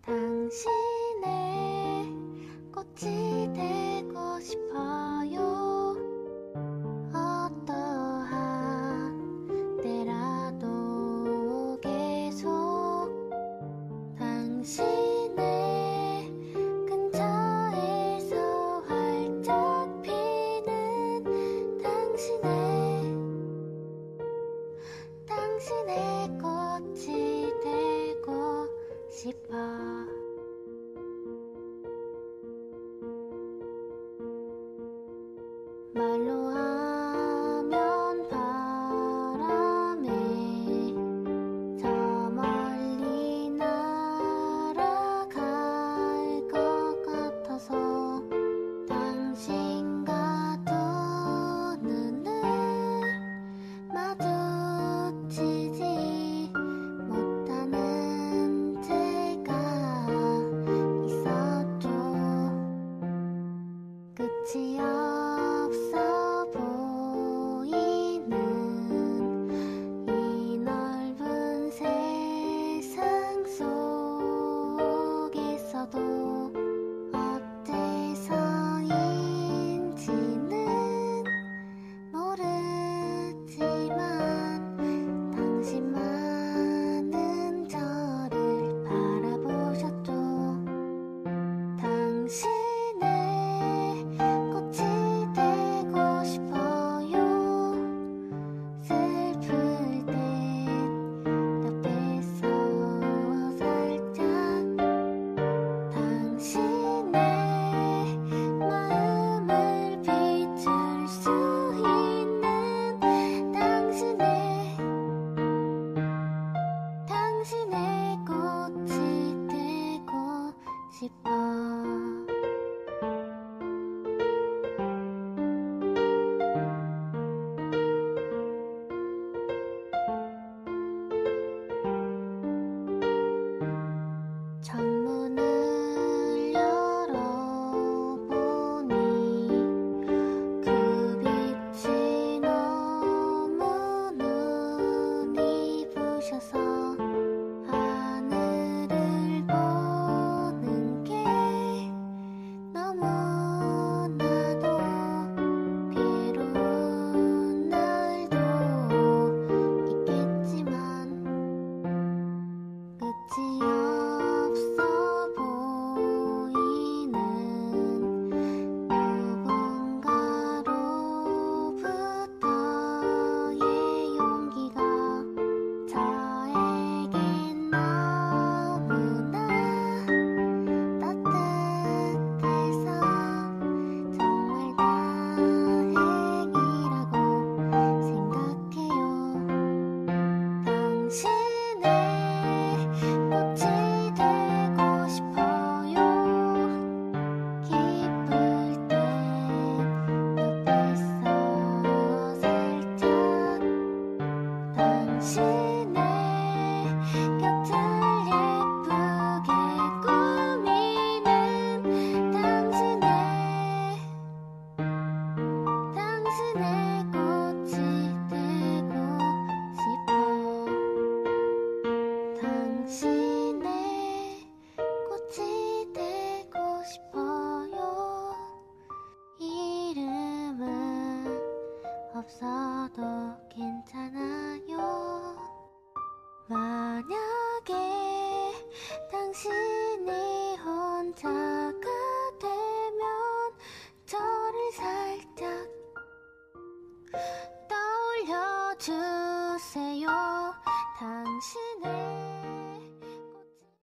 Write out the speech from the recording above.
당신의 꽃이 되고 싶어요. 어떠한 때라도 계속 당신의 근처에서 활짝 피는 당신의 꽃이 되고 싶어. 말로 하면 바람에 저 멀리 날아갈 것 같아서 당신과 두 눈을 마주치지 못하는 제가 있었죠. 끝이 없어 보이는 이 넓은 세상 속에서도 어째서인지는 모르지만 당신만은 저를 바라보셨죠. 당신의 꽃이 되고 싶어요. 슬플 땐 옆에서 살짝 당신의 마음을 비출 수 있는 당신의 꽃이 되고 싶어. 창문을 열어보니 그 빛이 너무 눈이 부셔서 하늘을 보는 게 너무나도 괴로운 날도 있겠지만 끝이 없어 보이는 누군가로부터의 용기가 저에겐 너무나 따뜻해서 정말 다행이라고 생각해요. 당신의 꽃이 되고 싶어요. 기쁠 땐 옆에서 살짝 당신의 곁을 예쁘게 꾸미는 당신의 꽃이 되고 싶어. 당신의 꽃이 되고 싶어요. 이름은 없어도 괜찮아요. 만약에 당신이 혼자가 되면 저를 살짝 떠올려 주세요. 당신의